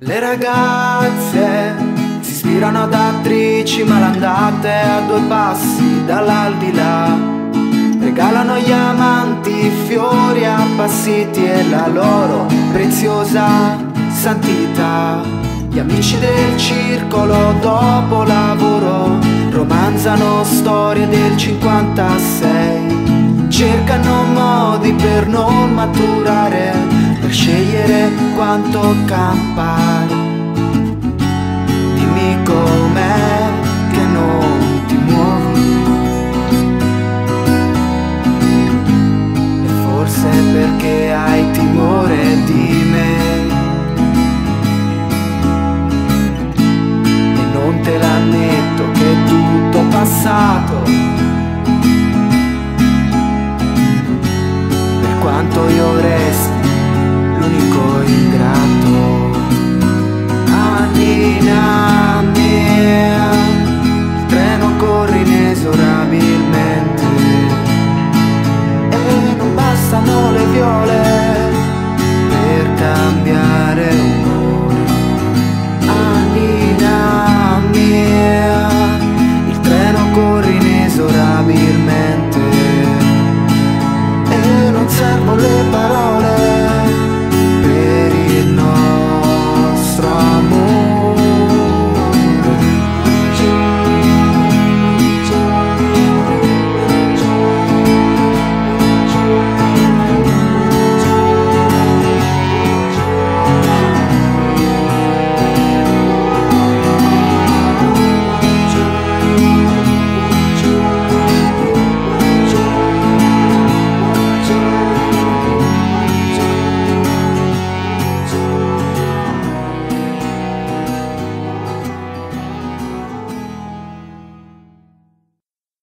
Le ragazze si ispirano ad attrici malandate a due passi dall'aldilà. Regalano gli amanti fiori appassiti e la loro preziosa santità. Gli amici del circolo dopo lavoro romanzano storie del 56. Cercano modi per non maturare, per scegliere quanto campare. Dimmi com'è che non ti muovi, e forse perché hai